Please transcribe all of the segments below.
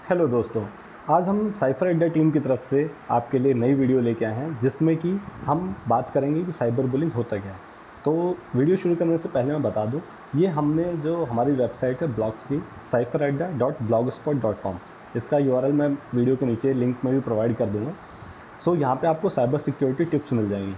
Hello दोस्तों, आज हम साइफरअड्डा टीम की तरफ से आपके लिए नई वीडियो लेके आए हैं जिसमें कि हम बात करेंगे कि साइबर बुलिंग होता क्या है। तो वीडियो शुरू करने से पहले मैं बता दूं, ये हमने जो हमारी वेबसाइट है ब्लॉग्स की cypheradda.blogspot.com, इसका यूआरएल मैं वीडियो के नीचे लिंक में भी प्रोवाइड कर दूंगा। सो यहाँ पे आपको साइबर सिक्योरिटी टिप्स मिल जाएंगी।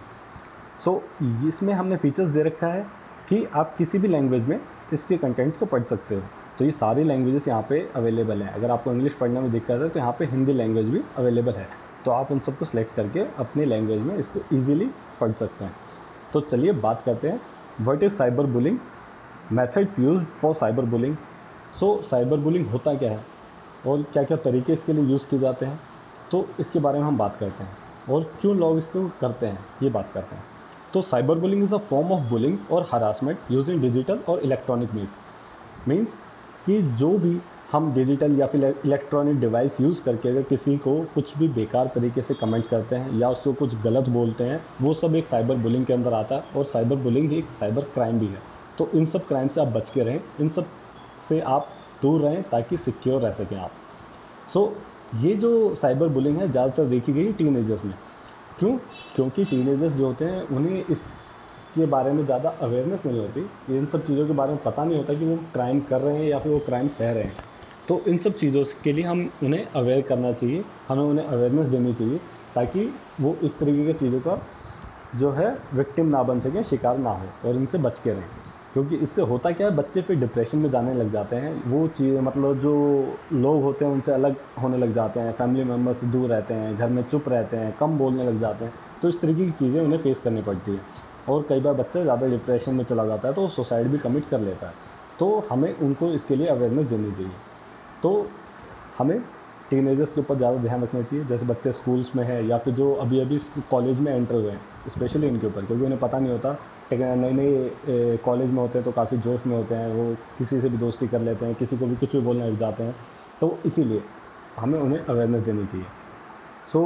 सो इसमें हमने फीचर्स दे रखा है कि आप किसी भी लैंग्वेज में इसके कंटेंट्स को पढ़ सकते हो। तो ये सारी लैंग्वेजेस यहाँ पे अवेलेबल हैं। अगर आपको इंग्लिश पढ़ने में दिक्कत है तो यहाँ पे हिंदी लैंग्वेज भी अवेलेबल है। तो आप उन सबको सेलेक्ट करके अपनी लैंग्वेज में इसको ईजिली पढ़ सकते हैं। तो चलिए बात करते हैं, what is cyber bullying, methods used for cyber bullying. So cyber bullying होता क्या है और क्या क्या तरीके इसके लिए यूज़ किए जाते हैं, तो इसके बारे में हम बात करते हैं। और क्यों लोग इसको करते हैं ये बात करते हैं। तो cyber bullying is a form of bullying और हरासमेंट यूज इन डिजिटल और इलेक्ट्रॉनिक मीन्स कि जो भी हम डिजिटल या फिर इलेक्ट्रॉनिक डिवाइस यूज़ करके अगर किसी को कुछ भी बेकार तरीके से कमेंट करते हैं या उसको कुछ गलत बोलते हैं, वो सब एक साइबर बुलिंग के अंदर आता है। और साइबर बुलिंग एक साइबर क्राइम भी है। तो इन सब क्राइम से आप बच के रहें, इन सब से आप दूर रहें ताकि सिक्योर रह सकें आप। सो ये जो साइबर बुलिंग है ज़्यादातर देखी गई टीनेजर्स में। क्यों? क्योंकि टीनेजर्स जो होते हैं उन्हें इसके बारे में ज़्यादा अवेयरनेस नहीं होती, इन सब चीज़ों के बारे में पता नहीं होता कि वो क्राइम कर रहे हैं या फिर वो क्राइम सह रहे हैं। तो इन सब चीज़ों के लिए हम उन्हें अवेयर करना चाहिए, हमें उन्हें अवेयरनेस देनी चाहिए ताकि वो इस तरीके की चीज़ों का जो है विक्टिम ना बन सकें, शिकार ना हो और इनसे बच के रहें। क्योंकि इससे होता क्या है, बच्चे फिर डिप्रेशन में जाने लग जाते हैं। वो चीज़ मतलब जो लोग होते हैं उनसे अलग होने लग जाते हैं, फैमिली मेम्बर से दूर रहते हैं, घर में चुप रहते हैं, कम बोलने लग जाते हैं। तो इस तरीके की चीज़ें उन्हें फेस करनी पड़ती है। और कई बार बच्चा ज़्यादा डिप्रेशन में चला जाता है तो सुसाइड भी कमिट कर लेता है। तो हमें उनको इसके लिए अवेयरनेस देनी चाहिए। तो हमें टीनेजर्स के ऊपर ज़्यादा ध्यान रखना चाहिए, जैसे बच्चे स्कूल्स में है या फिर जो अभी अभी कॉलेज में एंटर हुए हैं, स्पेशली इनके ऊपर, क्योंकि उन्हें पता नहीं होता। नए नए कॉलेज में होते हैं तो काफ़ी जोश में होते हैं, वो किसी से भी दोस्ती कर लेते हैं, किसी को भी कुछ भी बोलने लग जाते हैं। तो इसीलिए हमें उन्हें अवेयरनेस देनी चाहिए। सो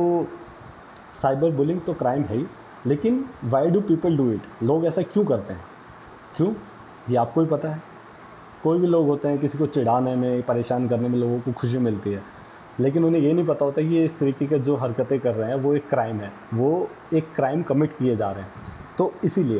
साइबर बुलिंग तो क्राइम है ही, लेकिन why do people do it, लोग ऐसा क्यों करते हैं, क्यों, ये आपको ही पता है। कोई भी लोग होते हैं, किसी को चिढ़ाने में, परेशान करने में लोगों को खुशी मिलती है, लेकिन उन्हें ये नहीं पता होता कि ये इस तरीके के जो हरकतें कर रहे हैं वो एक क्राइम है, वो एक क्राइम कमिट किए जा रहे हैं। तो इसीलिए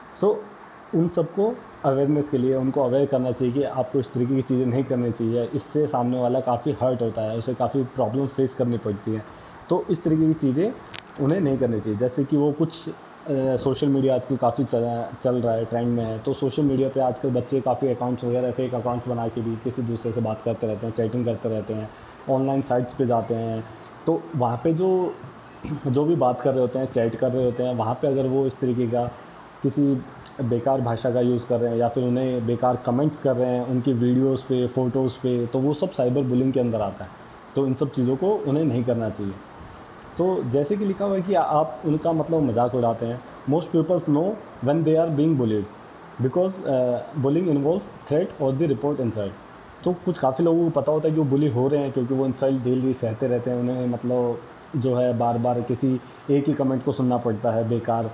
उन सबको अवेयरनेस के लिए उनको अवेयर करना चाहिए कि आपको इस तरीके की चीज़ें नहीं करनी चाहिए। इससे सामने वाला काफ़ी हर्ट होता है, उसे काफ़ी प्रॉब्लम फेस करनी पड़ती है। तो इस तरीके की चीज़ें उन्हें नहीं करनी चाहिए। जैसे कि वो कुछ सोशल मीडिया आजकल काफ़ी चल रहा है, ट्रेंड में है। तो सोशल मीडिया पे आजकल बच्चे काफ़ी अकाउंट्स वगैरह, फेक अकाउंट्स बना के भी किसी दूसरे से बात करते रहते हैं, चैटिंग करते रहते हैं, ऑनलाइन साइट्स पे जाते हैं। तो वहाँ पे जो भी बात कर रहे होते हैं, चैट कर रहे होते हैं, वहाँ पे अगर वो इस तरीके का किसी बेकार भाषा का यूज़ कर रहे हैं या फिर उन्हें बेकार कमेंट्स कर रहे हैं उनकी वीडियोस पे, फ़ोटोज़ पे, तो वो सब साइबर बुलिंग के अंदर आता है। तो इन सब चीज़ों को उन्हें नहीं करना चाहिए। तो जैसे कि लिखा हुआ है कि आप उनका मतलब मजाक उड़ाते हैं। Most peoples know when they are being bullied because bullying involve threat और द रिपोर्ट इंसल्ट। तो कुछ काफ़ी लोगों को पता होता है कि वो बुली हो रहे हैं, क्योंकि वो इंसल्ट डेली सहते रहते हैं। उन्हें मतलब जो है बार बार किसी एक ही कमेंट को सुनना पड़ता है बेकार,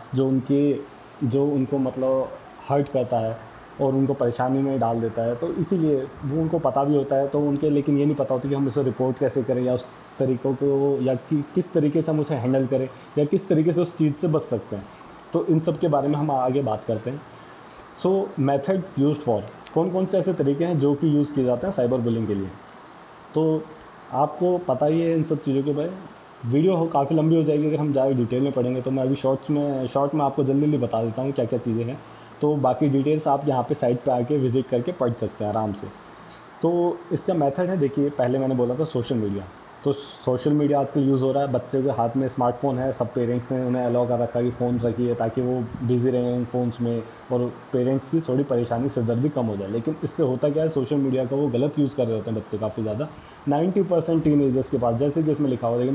जो उनको मतलब हर्ट करता है और उनको परेशानी में डाल देता है। तो इसीलिए वो उनको पता भी होता है, तो उनके लेकिन ये नहीं पता होता कि हम उसे रिपोर्ट कैसे करें या उस तरीक़ों को, या कि किस तरीके से हम उसे हैंडल करें या किस तरीके से उस चीज़ से बच सकते हैं। तो इन सब के बारे में हम आगे बात करते हैं। सो मेथड्स यूज्ड फॉर, कौन कौन से ऐसे तरीके हैं जो कि यूज़ किए जाते हैं साइबर बुलिंग के लिए। तो आपको पता ही है इन सब चीज़ों के बारे में। वीडियो काफ़ी लंबी हो जाएगी अगर हम ज़्यादा डिटेल में पढ़ेंगे, तो मैं अभी शॉर्ट में आपको जल्दी जल्दी बता देता हूँ क्या क्या चीज़ें हैं। तो बाकी डिटेल्स आप यहाँ पे साइट पे आके विजिट करके पढ़ सकते हैं आराम से। तो इसका मेथड है, देखिए पहले मैंने बोला था सोशल मीडिया। तो सोशल मीडिया आजकल यूज़ हो रहा है, बच्चे के हाथ में स्मार्टफोन है, सब पेरेंट्स ने उन्हें अलाउ कर रखा है कि फ़ोन रखिए ताकि वो बिज़ी रहें उन फ़ोन्स में और पेरेंट्स की थोड़ी परेशानी सिरदर्दी कम हो जाए। लेकिन इससे होता क्या है, सोशल मीडिया का वो गलत यूज़ कर रहे होते हैं बच्चे काफ़ी ज़्यादा। 90% टीनेजर्स के पास, जैसे कि इसमें लिखा हुआ है,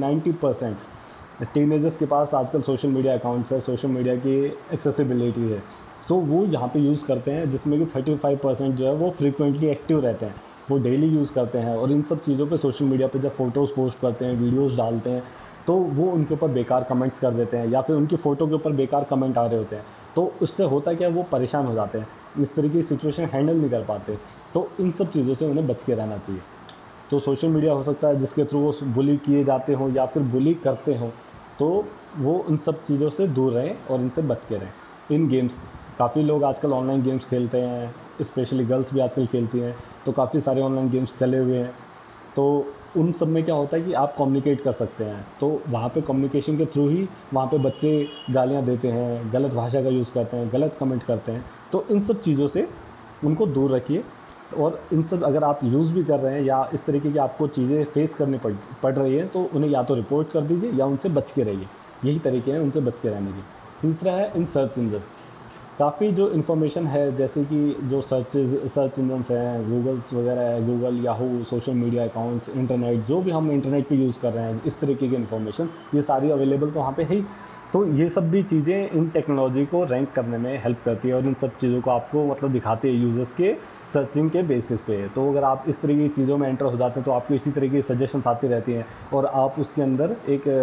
90% टीनेजर्स के पास आजकल सोशल मीडिया अकाउंट्स है, सोशल मीडिया की एक्सेसिबिलिटी है। तो वो यहाँ पे यूज़ करते हैं, जिसमें कि 35% जो है वो फ्रीक्वेंटली एक्टिव रहते हैं, वो डेली यूज़ करते हैं। और इन सब चीज़ों पे सोशल मीडिया पे जब फ़ोटोज़ पोस्ट करते हैं, वीडियोज़ डालते हैं, तो वो उनके ऊपर बेकार कमेंट्स कर देते हैं या फिर उनकी फ़ोटो के ऊपर बेकार कमेंट आ रहे होते हैं। तो उससे होता क्या है, वो परेशान हो जाते हैं, इस तरीके की सिचुएशन हैंडल नहीं कर पाते। तो इन सब चीज़ों से उन्हें बच के रहना चाहिए। तो सोशल मीडिया हो सकता है जिसके थ्रू वो बुली किए जाते हों या फिर बुली करते हों, तो वो उन सब चीज़ों से दूर रहें और इनसे बच के रहें। इन गेम्स, काफ़ी लोग आजकल ऑनलाइन गेम्स खेलते हैं, स्पेशली गर्ल्स भी आजकल खेलती हैं, तो काफ़ी सारे ऑनलाइन गेम्स चले हुए हैं। तो उन सब में क्या होता है कि आप कम्युनिकेट कर सकते हैं, तो वहाँ पे कम्युनिकेशन के थ्रू ही वहाँ पे बच्चे गालियाँ देते हैं, गलत भाषा का यूज़ करते हैं, गलत कमेंट करते हैं। तो इन सब चीज़ों से उनको दूर रखिए, और इन सब अगर आप यूज़ भी कर रहे हैं या इस तरीके की आपको चीज़ें फेस करनी पड़ रही हैं, तो उन्हें या तो रिपोर्ट कर दीजिए या उनसे बच के रहिए। यही तरीके हैं उनसे बच के रहने के। तीसरा है इन सर्च इंजन। काफ़ी जो इन्फॉर्मेशन है, जैसे कि जो सर्च इंजन्स हैं, गूगल्स वगैरह है, Google, Yahoo, social media accounts, internet, जो भी हम इंटरनेट पे यूज़ कर रहे हैं, इस तरीके की इन्फॉर्मेशन ये सारी अवेलेबल तो वहाँ पे है ही। तो ये सब भी चीज़ें इन टेक्नोलॉजी को रैंक करने में हेल्प करती है, और इन सब चीज़ों को आपको मतलब दिखाती है यूज़र्स के सर्चिंग के बेसिस पे। तो अगर आप इस तरह की चीज़ों में एंटर हो जाते हैं, तो आपको इसी तरह की सजेशंस आती रहती हैं, और आप उसके अंदर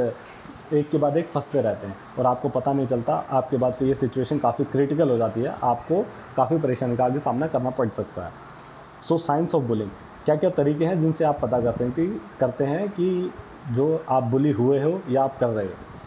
एक के बाद एक फंसते रहते हैं, और आपको पता नहीं चलता। आपके बाद फिर ये सिचुएशन काफ़ी क्रिटिकल हो जाती है, आपको काफ़ी परेशानी का आगे सामना करना पड़ सकता है। सो साइंस ऑफ बुलिंग, क्या क्या तरीके हैं जिनसे आप पता करते हैं कि जो आप बुली हुए हो या आप कर रहे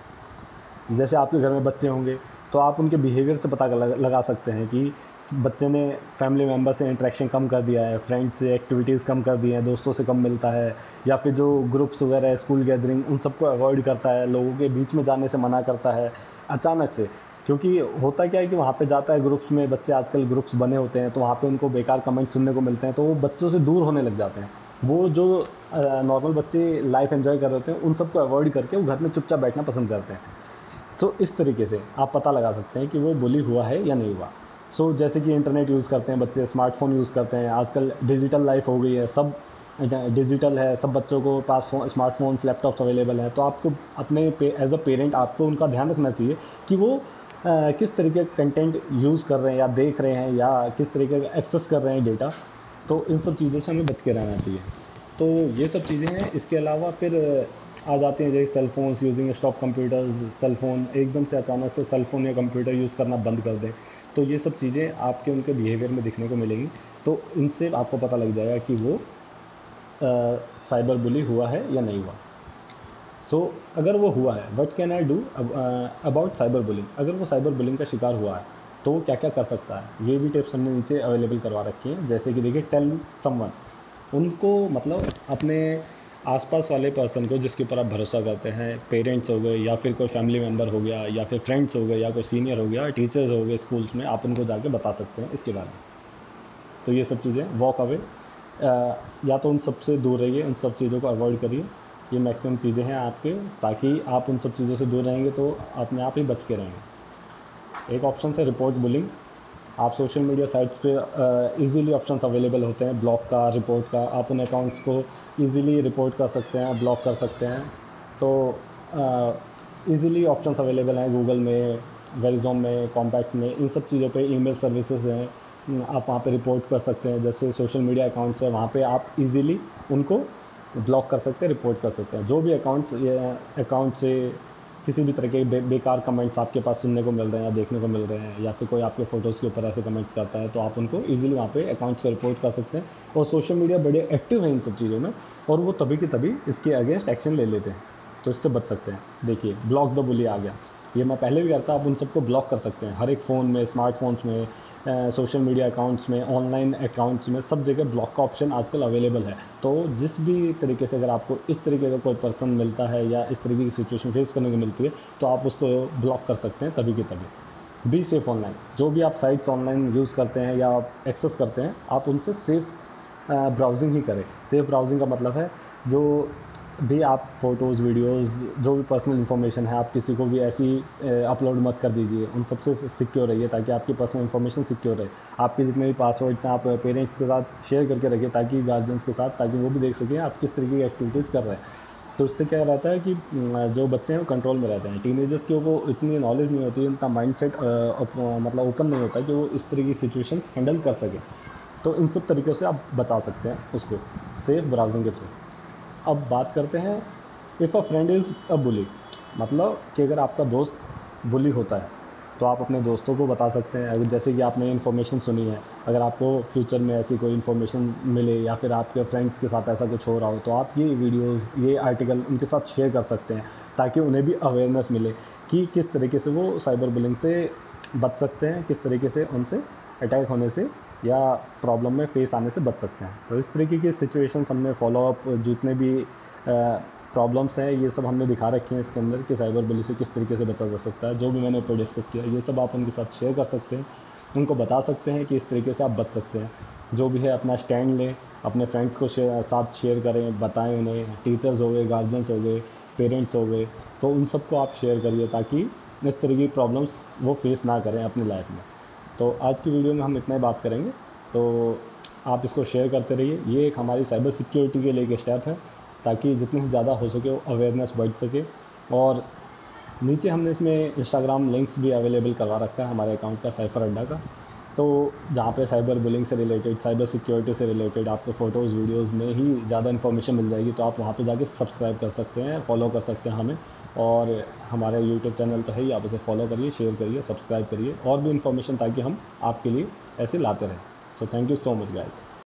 हो। जैसे आपके घर में बच्चे होंगे, तो आप उनके बिहेवियर से पता लगा सकते हैं कि बच्चे ने फैमिली मेम्बर से इंटरेक्शन कम कर दिया है, फ्रेंड्स से एक्टिविटीज़ कम कर दी हैं, दोस्तों से कम मिलता है, या फिर जो ग्रुप्स वगैरह है, स्कूल गैदरिंग, उन सबको अवॉइड करता है, लोगों के बीच में जाने से मना करता है अचानक से। क्योंकि होता क्या है कि वहाँ पे जाता है, ग्रुप्स में बच्चे आजकल ग्रुप्स बने होते हैं, तो वहाँ पे उनको बेकार कमेंट सुनने को मिलते हैं, तो वो बच्चों से दूर होने लग जाते हैं। वो जो नॉर्मल बच्चे लाइफ एंजॉय कर रहे होते हैं, उन सबको अवॉइड करके वो घर में चुपचाप बैठना पसंद करते हैं। तो इस तरीके से आप पता लगा सकते हैं कि वो बुली हुआ है या नहीं हुआ। जैसे कि इंटरनेट यूज़ करते हैं बच्चे, स्मार्टफोन यूज़ करते हैं, आजकल डिजिटल लाइफ हो गई है, सब डिजिटल है, सब बच्चों को पास स्मार्टफोन्स, लैपटॉप्स अवेलेबल हैं। तो आपको अपने एज अ पेरेंट आपको उनका ध्यान रखना चाहिए कि वो किस तरीके का कंटेंट यूज़ कर रहे हैं या देख रहे हैं, या किस तरीके का एक्सेस कर रहे हैं डेटा। तो इन सब चीज़ों से हमें बच के रहना चाहिए। तो ये सब चीज़ें हैं। इसके अलावा फिर आ जाते हैं जैसे cell phones using stop computers. Cell phone एकदम से अचानक से सेल फोन या कंप्यूटर यूज़ करना बंद कर दें, तो ये सब चीज़ें आपके उनके बिहेवियर में दिखने को मिलेंगी। तो इनसे आपको पता लग जाएगा कि वो साइबर बुली हुआ है या नहीं हुआ। अगर वो हुआ है, what can I do about cyber bullying. अगर वो साइबर बुलिंग का शिकार हुआ है, तो वो क्या क्या कर सकता है, ये भी टिप्स हमने नीचे अवेलेबल करवा रखी हैं। जैसे कि देखिए, टेल समवन, उनको मतलब अपने आसपास वाले पर्सन को जिसके ऊपर आप भरोसा करते हैं, पेरेंट्स हो गए, या फिर कोई फैमिली मेम्बर हो गया, या फिर फ्रेंड्स हो गए, या कोई सीनियर हो गया, टीचर्स हो गए स्कूल्स में, आप उनको जाके बता सकते हैं इसके बारे में। तो ये सब चीज़ें, वॉक अवे, या तो उन सब से दूर रहिए, उन सब चीज़ों को अवॉइड करिए। ये मैक्सिमम चीज़ें हैं आपके, ताकि आप उन सब चीज़ों से दूर रहेंगे तो अपने आप ही बच के रहेंगे। एक ऑप्शन है रिपोर्ट बुलिंग। आप सोशल मीडिया साइट्स पे इजीली ऑप्शंस अवेलेबल होते हैं, ब्लॉक का, रिपोर्ट का। आप उन अकाउंट्स को इजीली रिपोर्ट कर सकते हैं, ब्लॉक कर सकते हैं। तो इजीली ऑप्शंस अवेलेबल हैं गूगल में, वेरिजोम में, कॉम्पैक्ट में, इन सब चीज़ों पे ईमेल सर्विसेज हैं। आप वहाँ पे रिपोर्ट कर सकते हैं। जैसे सोशल मीडिया अकाउंट्स है, वहाँ पे आप इजीली उनको ब्लॉक कर सकते हैं, रिपोर्ट कर सकते हैं। जो भी अकाउंट से किसी भी तरह के बेकार कमेंट्स आपके पास सुनने को मिल रहे हैं या देखने को मिल रहे हैं, या फिर कोई आपके फ़ोटोज़ के ऊपर ऐसे कमेंट्स करता है, तो आप उनको इजीली वहाँ पे अकाउंट्स को रिपोर्ट कर सकते हैं। और सोशल मीडिया बड़े एक्टिव है इन सब चीज़ों में, और वो तभी की तभी इसके अगेंस्ट एक्शन ले लेते हैं, तो इससे बच सकते हैं। देखिए, ब्लॉक द बुली आ गया, ये मैं पहले भी करता, आप उन सबको ब्लॉक कर सकते हैं। हर एक फ़ोन में, स्मार्टफोन्स में, सोशल मीडिया अकाउंट्स में, ऑनलाइन अकाउंट्स में, सब जगह ब्लॉक का ऑप्शन आजकल अवेलेबल है। तो जिस भी तरीके से अगर आपको इस तरीके का कोई पर्सन मिलता है या इस तरीके की सिचुएशन फेस करने को मिलती है, तो आप उसको ब्लॉक कर सकते हैं तभी की तभी। Be safe online. जो भी आप साइट्स ऑनलाइन यूज़ करते हैं या आप एक्सेस करते हैं, आप उनसे सेफ ब्राउजिंग ही करें। सेफ ब्राउजिंग का मतलब है, जो भी आप फ़ोटोज़, वीडियोज़, जो भी पर्सनल इन्फॉर्मेशन है, आप किसी को भी ऐसी अपलोड मत कर दीजिए। उन सबसे सिक्योर रहिए, ताकि आपकी पर्सनल इन्फॉर्मेशन सिक्योर रहे। आपके जितने भी पासवर्ड्स हैं, आप पेरेंट्स के साथ शेयर करके रखिए, ताकि गार्जियंस के साथ, ताकि वो भी देख सकें आप किस तरीके की एक्टिविटीज़ कर रहे हैं। तो इससे क्या रहता है कि जो बच्चे हैं वो कंट्रोल में रहते हैं। टीनेजर्स को वो इतनी नॉलेज नहीं होती, उनका माइंडसेट मतलब ओपन नहीं होता कि वो इस तरह की सिचुएशंस हैंडल कर सकें। तो इन सब तरीक़ों से आप बचा सकते हैं उसको, सेफ ब्राउजिंग के थ्रू। अब बात करते हैं, if a friend is a bully, मतलब कि अगर आपका दोस्त बुली होता है, तो आप अपने दोस्तों को बता सकते हैं। अगर जैसे कि आपने इन्फॉर्मेशन सुनी है, अगर आपको फ्यूचर में ऐसी कोई इन्फॉर्मेशन मिले या फिर आपके फ्रेंड्स के साथ ऐसा कुछ हो रहा हो, तो आप ये वीडियोस, ये आर्टिकल उनके साथ शेयर कर सकते हैं, ताकि उन्हें भी अवेयरनेस मिले कि किस तरीके से वो साइबर बुलिंग से बच सकते हैं, किस तरीके से उनसे अटैक होने से या प्रॉब्लम में फेस आने से बच सकते हैं। तो इस तरीके की सिचुएशंस हमने फॉलोअप, जितने भी प्रॉब्लम्स हैं, ये सब हमने दिखा रखे हैं इसके अंदर कि साइबर बुली से किस तरीके से बचा जा सकता है। जो भी मैंने ऊपर डिस्कस किया, ये सब आप उनके साथ शेयर कर सकते हैं, उनको बता सकते हैं कि इस तरीके से आप बच सकते हैं। जो भी है अपना स्टैंड लें, अपने फ्रेंड्स को साथ शेयर करें, बताएं उन्हें, टीचर्स हो गए, गार्जियंस हो गए, पेरेंट्स हो गए, तो उन सबको आप शेयर करिए ताकि इस तरह की प्रॉब्लम्स वो फेस ना करें अपनी लाइफ में। तो आज की वीडियो में हम इतना ही बात करेंगे, तो आप इसको शेयर करते रहिए। ये एक हमारी साइबर सिक्योरिटी के लिए एक स्टेप है, ताकि जितनी ज़्यादा हो सके वो अवेयरनेस बढ़ सके। और नीचे हमने इसमें इंस्टाग्राम लिंक्स भी अवेलेबल करवा रखा है हमारे अकाउंट का, साइफरअड्डा का, तो जहाँ पे साइबर बुलिंग से रिलेटेड, साइबर सिक्योरिटी से रिलेटेड आपको फ़ोटोज़ वीडियोज़ में ही ज़्यादा इन्फॉर्मेशन मिल जाएगी। तो आप वहाँ पे जाके सब्सक्राइब कर सकते हैं, फॉलो कर सकते हैं हमें। और हमारा यूट्यूब चैनल तो है ही, आप उसे फॉलो करिए, शेयर करिए, सब्सक्राइब करिए और भी इन्फॉर्मेशन, ताकि हम आपके लिए ऐसे लाते रहें। So thank you so much guys.